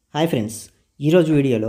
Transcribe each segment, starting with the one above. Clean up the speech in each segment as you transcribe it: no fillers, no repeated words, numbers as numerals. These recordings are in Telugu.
హాయ్ ఫ్రెండ్స్, ఈరోజు వీడియోలో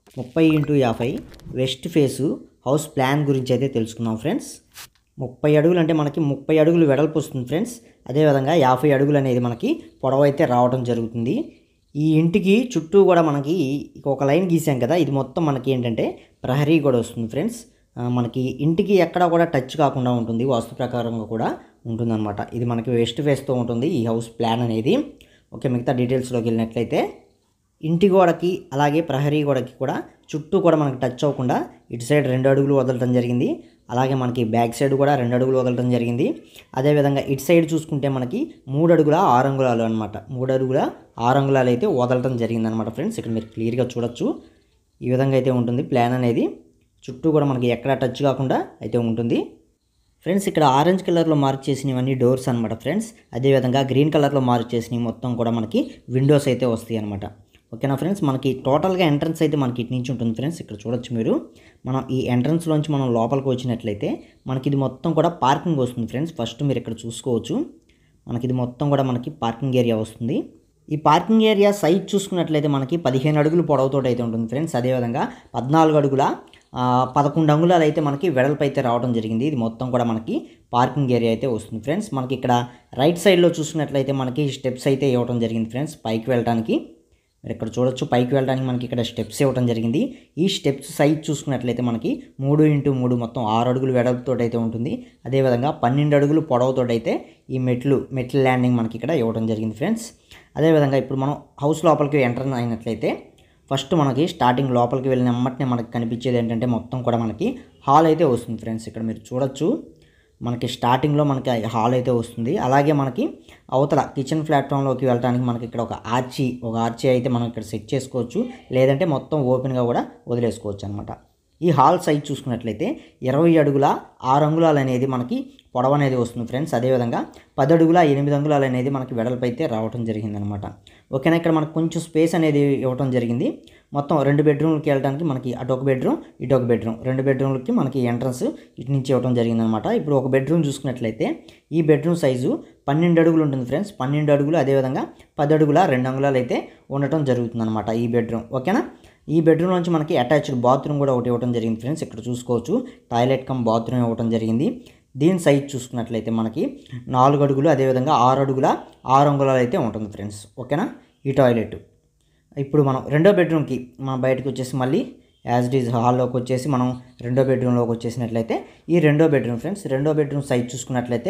30x50 west face house plan గురించి అయితే తెలుసుకుందాం ఫ్రెండ్స్. 30 అడుగులు అంటే మనకి 30 అడుగులు వెడల్పు వస్తుంది ఫ్రెండ్స్. అదేవిధంగా 50 అడుగులు అనేది మనకి పొడవు అయితే రావడం జరుగుతుంది. ఈ ఇంటికి చుట్టూ కూడా మనకి ఒక లైన్ గీసాం కదా, ఇది మొత్తం మనకి ఏంటంటే ప్రహరీ కూడా వస్తుంది ఫ్రెండ్స్. మనకి ఇంటికి ఎక్కడ కూడా టచ్ కాకుండా ఉంటుంది, వాస్తు ప్రకారంగా కూడా ఉంటుందన్నమాట. ఇది మనకి వెస్ట్ ఫేస్తో ఉంటుంది ఈ హౌస్ ప్లాన్ అనేది. ఓకే, మిగతా డీటెయిల్స్లోకి వెళ్ళినట్లయితే ఇంటి గోడకి అలాగే ప్రహరీ గోడకి కూడా చుట్టూ కూడా మనకి టచ్ అవ్వకుండా ఇటు సైడ్ 2 అడుగులు వదలటం జరిగింది. అలాగే మనకి బ్యాక్ సైడ్ కూడా 2 అడుగులు వదలటం జరిగింది. అదేవిధంగా ఇటు సైడ్ చూసుకుంటే మనకి 3 అడుగుల 6 అంగుళాలు అనమాట. 3 అడుగుల 6 అంగుళాలు అయితే వదలటం జరిగింది అనమాట ఫ్రెండ్స్. ఇక్కడ మీరు క్లియర్గా చూడొచ్చు. ఈ విధంగా అయితే ఉంటుంది ప్లాన్ అనేది. చుట్టూ కూడా మనకి ఎక్కడ టచ్ కాకుండా అయితే ఉంటుంది ఫ్రెండ్స్. ఇక్కడ ఆరెంజ్ కలర్లో మార్క్ చేసినవన్నీ డోర్స్ అనమాట ఫ్రెండ్స్. అదేవిధంగా గ్రీన్ కలర్లో మార్క్ చేసినవి మొత్తం కూడా మనకి విండోస్ అయితే వస్తాయి అనమాట. ఓకేనా ఫ్రెండ్స్, మనకి టోటల్గా ఎంట్రన్స్ అయితే మనకి ఇటు నుంచి ఉంటుంది ఫ్రెండ్స్. ఇక్కడ చూడొచ్చు మీరు. మనం ఈ ఎంట్రన్స్లోంచి మనం లోపలికి వచ్చినట్లయితే మనకి ఇది మొత్తం కూడా పార్కింగ్ వస్తుంది ఫ్రెండ్స్. ఫస్ట్ మీరు ఇక్కడ చూసుకోవచ్చు, మనకి ఇది మొత్తం కూడా మనకి పార్కింగ్ ఏరియా వస్తుంది. ఈ పార్కింగ్ ఏరియా సైజ్ చూసుకున్నట్లయితే మనకి 15 అడుగులు పొడవుతో అయితే ఉంటుంది ఫ్రెండ్స్. అదేవిధంగా 14 అడుగుల 11 అంగుళాలు అయితే మనకి వెడల్పు అయితే రావడం జరిగింది. ఇది మొత్తం కూడా మనకి పార్కింగ్ ఏరియా అయితే వస్తుంది ఫ్రెండ్స్. మనకి ఇక్కడ రైట్ సైడ్లో చూసుకున్నట్లయితే మనకి స్టెప్స్ అయితే ఇవ్వడం జరిగింది ఫ్రెండ్స్ పైకి వెళ్ళడానికి. మీరు ఇక్కడ చూడొచ్చు, పైకి వెళ్ళడానికి మనకి ఇక్కడ స్టెప్స్ ఇవ్వడం జరిగింది. ఈ స్టెప్స్ సైజ్ చూసుకున్నట్లయితే మనకి 3x3 మొత్తం 6 అడుగులు వెడల్పుతో అయితే ఉంటుంది. అదేవిధంగా 12 అడుగులు పొడవుతో అయితే ఈ మెట్ల ల్యాండింగ్ మనకి ఇక్కడ ఇవ్వడం జరిగింది ఫ్రెండ్స్. అదేవిధంగా ఇప్పుడు మనం హౌస్ లోపలికి ఎంటర్ అయినట్లయితే ఫస్ట్ మనకి స్టార్టింగ్ లోపలికి వెళ్ళిన వెంటనే మనకి కనిపించేది ఏంటంటే మొత్తం కూడా మనకి హాల్ అయితే వస్తుంది ఫ్రెండ్స్. ఇక్కడ మీరు చూడొచ్చు, మనకి స్టార్టింగ్లో మనకి హాల్ అయితే వస్తుంది. అలాగే మనకి అవతల కిచెన్ ప్లాట్ఫామ్లోకి వెళ్ళడానికి మనకి ఇక్కడ ఒక ఆర్చీ అయితే మనం ఇక్కడ సెట్ చేసుకోవచ్చు, లేదంటే మొత్తం ఓపెన్గా కూడా వదిలేసుకోవచ్చు అనమాట. ఈ హాల్ సైజ్ చూసుకున్నట్లయితే 20 అడుగుల 6 అంగుళాలు అనేది మనకి పొడవు అనేది వస్తుంది ఫ్రెండ్స్. అదేవిధంగా 10 అడుగుల 8 అంగుళాలు అనేది మనకి వెడల్పు అయితే రావడం జరిగింది అనమాట. ఓకేనా, ఇక్కడ మనకు కొంచెం స్పేస్ అనేది ఇవ్వడం జరిగింది. మొత్తం 2 బెడ్రూమ్లకి వెళ్ళడానికి మనకి అటు ఒక బెడ్రూమ్ ఇటు ఒక బెడ్రూమ్, 2 బెడ్రూమ్లకి మనకి ఎంట్రన్స్ ఇటు నుంచి ఇవ్వడం జరిగింది అనమాట. ఇప్పుడు ఒక బెడ్రూమ్ చూసుకున్నట్లయితే ఈ బెడ్రూమ్ సైజు 12 అడుగులు ఉంటుంది ఫ్రెండ్స్. 12 అడుగులు అదేవిధంగా 10 అడుగుల 2 అంగుళాలు అయితే ఉండటం జరుగుతుంది అనమాట ఈ బెడ్రూమ్. ఓకేనా, ఈ బెడ్రూమ్ నుంచి మనకి అటాచ్డ్ బాత్రూమ్ కూడా ఒకటి ఇవ్వడం జరిగింది ఫ్రెండ్స్. ఇక్కడ చూసుకోవచ్చు, టాయిలెట్ కమ్ బాత్రూమ్ ఇవ్వడం జరిగింది. దీని సైజ్ చూసుకున్నట్లయితే మనకి 4 అడుగులు అదేవిధంగా 6 అడుగుల 6 అంగుళాలు అయితే ఉంటుంది ఫ్రెండ్స్. ఓకేనా, ఈ టాయిలెట్. ఇప్పుడు మనం రెండో బెడ్రూమ్కి మనం బయటకు వచ్చేసి మళ్ళీ యాజ్ ఇట్ ఈజ్ హాల్లోకి వచ్చేసి మనం రెండో బెడ్రూమ్లోకి వచ్చేసినట్లయితే ఈ రెండో బెడ్రూమ్ ఫ్రెండ్స్. రెండో బెడ్రూమ్ సైజ్ చూసుకున్నట్లయితే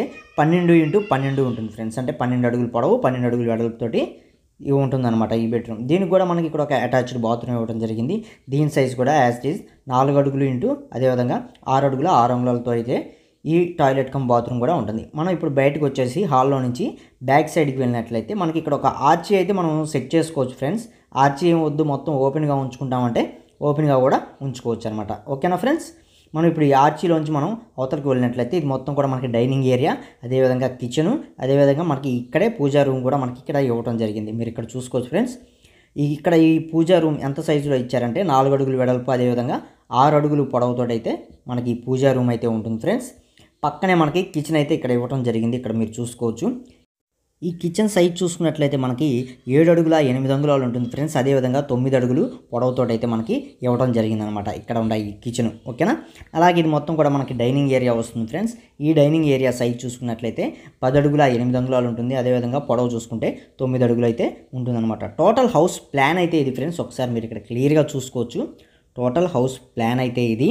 12x12 ఉంటుంది ఫ్రెండ్స్. అంటే 12 అడుగులు పొడవు 12 అడుగులు వెడల్పుతోటి ఇవి ఉంటుందన్నమాట ఈ బెడ్రూమ్. దీనికి కూడా మనకి ఇక్కడ ఒక అటాచ్డ్ బాత్రూమ్ ఇవ్వడం జరిగింది. దీని సైజ్ కూడా యాజ్ ఇట్ ఈజ్ 4 అడుగులు ఇంటూ అదేవిధంగా 6 అడుగుల 6 అంగుళాలతో అయితే ఈ టాయిలెట్ కమ్ బాత్రూమ్ కూడా ఉంటుంది. మనం ఇప్పుడు బయటకు వచ్చేసి హాల్లో నుంచి బ్యాక్ సైడ్కి వెళ్ళినట్లయితే మనకి ఇక్కడ ఒక ఆర్చీ అయితే మనం సెట్ చేసుకోవచ్చు ఫ్రెండ్స్. ఆర్చీ ఏం వద్దు, మొత్తం ఓపెన్గా ఉంచుకుంటామంటే ఓపెన్గా కూడా ఉంచుకోవచ్చు అనమాట. ఓకేనా ఫ్రెండ్స్, మనం ఇప్పుడు ఈ ఆర్చీలోంచి మనం అవతలకి వెళ్ళినట్లయితే ఇది మొత్తం కూడా మనకి డైనింగ్ ఏరియా, అదేవిధంగా కిచెను, అదేవిధంగా మనకి ఇక్కడే పూజా రూమ్ కూడా మనకి ఇక్కడ ఇవ్వడం జరిగింది. మీరు ఇక్కడ చూసుకోవచ్చు ఫ్రెండ్స్. ఇక్కడ ఈ పూజా రూమ్ ఎంత సైజులో ఇచ్చారంటే 4 అడుగులు వెడల్పు అదేవిధంగా 6 అడుగులు పొడవుతో అయితే మనకి ఈ పూజా రూమ్ అయితే ఉంటుంది ఫ్రెండ్స్. పక్కనే మనకి కిచెన్ అయితే ఇక్కడ ఇవ్వడం జరిగింది. ఇక్కడ మీరు చూసుకోవచ్చు. ఈ కిచెన్ సైజ్ చూసుకున్నట్లయితే మనకి 7 అడుగుల 8 అంగుళాలు ఉంటుంది ఫ్రెండ్స్. అదేవిధంగా 9 అడుగులు పొడవుతో అయితే మనకి ఇవ్వడం జరిగిందనమాట ఇక్కడ ఉన్న ఈ కిచెన్. ఓకేనా, అలాగే ఇది మొత్తం కూడా మనకి డైనింగ్ ఏరియా వస్తుంది ఫ్రెండ్స్. ఈ డైనింగ్ ఏరియా సైజ్ చూసుకున్నట్లయితే 10 అడుగుల 8 అంగుళాలు ఉంటుంది. అదేవిధంగా పొడవు చూసుకుంటే 9 అడుగులు అయితే ఉంటుందన్నమాట. టోటల్ హౌస్ ప్లాన్ అయితే ఇది ఫ్రెండ్స్. ఒకసారి మీరు ఇక్కడ క్లియర్గా చూసుకోవచ్చు. టోటల్ హౌస్ ప్లాన్ అయితే ఇది.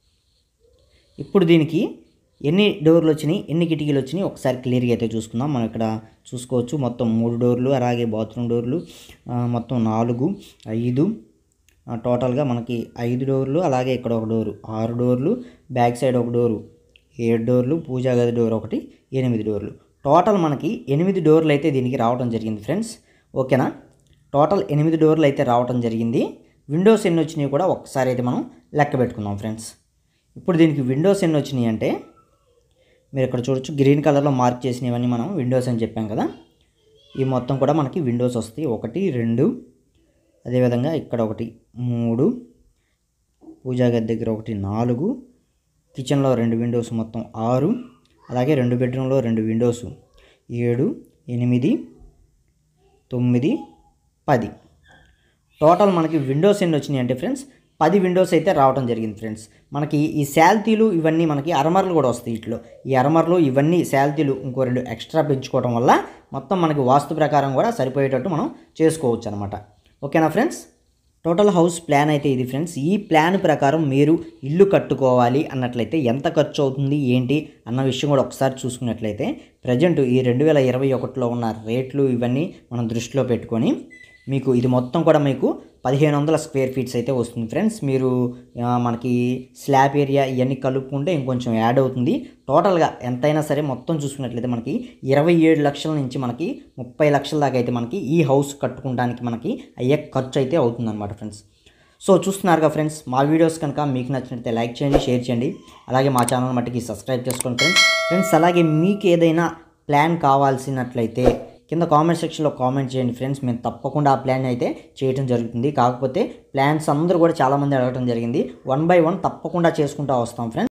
ఇప్పుడు దీనికి ఎన్ని డోర్లు వచ్చినాయి, ఎన్ని కిటికీలు వచ్చినాయి ఒకసారి క్లియర్గా అయితే చూసుకుందాం. మనం ఇక్కడ చూసుకోవచ్చు, మొత్తం 3 డోర్లు అలాగే బాత్రూమ్ డోర్లు మొత్తం 4 5 టోటల్గా మనకి 5 డోర్లు అలాగే ఇక్కడ ఒక డోరు 6 డోర్లు, బ్యాక్ సైడ్ ఒక డోరు 7 డోర్లు, పూజా గది డోర్ ఒకటి 8 డోర్లు. టోటల్ మనకి 8 డోర్లు అయితే దీనికి రావడం జరిగింది ఫ్రెండ్స్. ఓకేనా, టోటల్ 8 డోర్లు అయితే రావడం జరిగింది. విండోస్ ఎన్ని వచ్చినాయి కూడా ఒకసారి అయితే మనం లెక్క పెట్టుకుందాం ఫ్రెండ్స్. ఇప్పుడు దీనికి విండోస్ ఎన్ని వచ్చినాయి అంటే మీరు ఇక్కడ చూడొచ్చు, గ్రీన్ కలర్లో మార్క్ చేసినవన్నీ మనం విండోస్ అని చెప్పాం కదా. ఈ మొత్తం కూడా మనకి విండోస్ వస్తాయి. 1 2 అదేవిధంగా ఇక్కడ ఒకటి 3, పూజా గది దగ్గర ఒకటి 4, కిచెన్లో 2 విండోస్ మొత్తం 6, అలాగే 2 బెడ్రూమ్లో 2 విండోస్ 7 8 9 10. టోటల్ మనకి విండోస్ ఎన్ని వచ్చినాయి అంటే ఫ్రెండ్స్ 10 విండోస్ అయితే రావడం జరిగింది ఫ్రెండ్స్. మనకి ఈ శాల్తీలు ఇవన్నీ మనకి అరమర్లు కూడా వస్తాయి వీటిలో. ఈ అరమర్లు ఇవన్నీ శాల్తీలు ఇంకో 2 ఎక్స్ట్రా పెంచుకోవడం వల్ల మొత్తం మనకి వాస్తు ప్రకారం కూడా సరిపోయేటట్టు మనం చేసుకోవచ్చు అనమాట. ఓకేనా ఫ్రెండ్స్. టోటల్ హౌస్ ప్లాన్ అయితే ఇది ఫ్రెండ్స్. ఈ ప్లాన్ ప్రకారం మీరు ఇల్లు కట్టుకోవాలి అన్నట్లయితే ఎంత ఖర్చు అవుతుంది ఏంటి అన్న విషయం కూడా ఒకసారి చూసుకున్నట్లయితే ప్రజెంట్ ఈ 2021లో ఉన్న రేట్లు ఇవన్నీ మనం దృష్టిలో పెట్టుకొని మీకు ఇది మొత్తం కూడా మీకు 1500 స్క్వేర్ ఫీట్స్ అయితే వస్తుంది ఫ్రెండ్స్. మీరు మనకి స్లాబ్ ఏరియా ఇవన్నీ కలుపుకుంటే ఇంకొంచెం యాడ్ అవుతుంది. టోటల్గా ఎంతైనా సరే మొత్తం చూసుకున్నట్లయితే మనకి 27 లక్షల నుంచి మనకి 30 లక్షల దాకా అయితే మనకి ఈ హౌస్ కట్టుకోవడానికి మనకి అయ్యే ఖర్చు అయితే అవుతుంది అనమాట ఫ్రెండ్స్. సో చూస్తున్నారుగా ఫ్రెండ్స్, మా వీడియోస్ కనుక మీకు నచ్చినట్లయితే లైక్ చేయండి, షేర్ చేయండి, అలాగే మా ఛానల్ మట్టికి సబ్స్క్రైబ్ చేసుకోండి ఫ్రెండ్స్. అలాగే మీకు ఏదైనా ప్లాన్ కావాల్సినట్లయితే కింద కామెంట్ సెక్షన్లో కామెంట్ చేయండి ఫ్రెండ్స్. మేము తప్పకుండా ఆ ప్లాన్ అయితే చేయడం జరుగుతుంది. కాకపోతే ప్లాన్స్ అందరూ కూడా చాలామంది అడగడం జరిగింది. 1 by 1 తప్పకుండా చేసుకుంటూ వస్తాం ఫ్రెండ్స్.